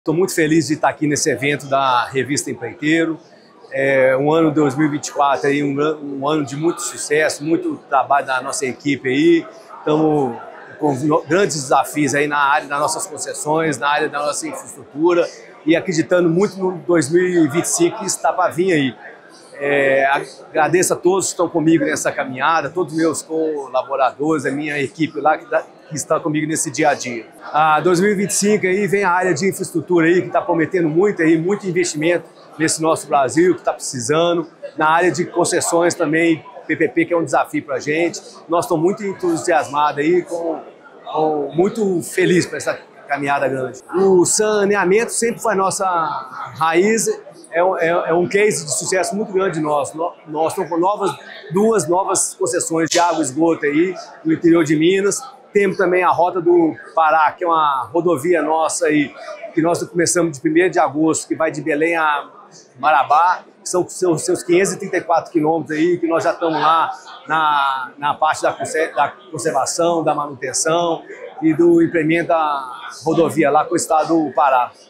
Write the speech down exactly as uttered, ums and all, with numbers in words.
Estou muito feliz de estar aqui nesse evento da Revista Empreiteiro. É um ano dois mil e vinte e quatro aí, um, um ano de muito sucesso, muito trabalho da nossa equipe aí. Estamos com grandes desafios aí na área das nossas concessões, na área da nossa infraestrutura e acreditando muito no dois mil e vinte e cinco que está para vir aí. É, agradeço a todos que estão comigo nessa caminhada, todos os meus colaboradores, a minha equipe lá que, dá, que está comigo nesse dia a dia. A dois mil e vinte e cinco aí vem a área de infraestrutura aí que está prometendo muito aí, muito investimento nesse nosso Brasil que está precisando. Na área de concessões também, P P P que é um desafio para a gente. Nós estamos muito entusiasmados aí, com, com, muito felizes com essa caminhada grande. O saneamento sempre foi a nossa raiz. É um, é um case de sucesso muito grande nosso. Nós estamos com novas, duas novas concessões de água e esgoto aí no interior de Minas. Temos também a Rota do Pará, que é uma rodovia nossa aí, que nós começamos de primeiro de agosto, que vai de Belém a Marabá. São seus, seus quinhentos e trinta e quatro quilômetros aí, que nós já estamos lá na, na parte da, da conservação, da manutenção e do implemento da rodovia lá com o estado do Pará.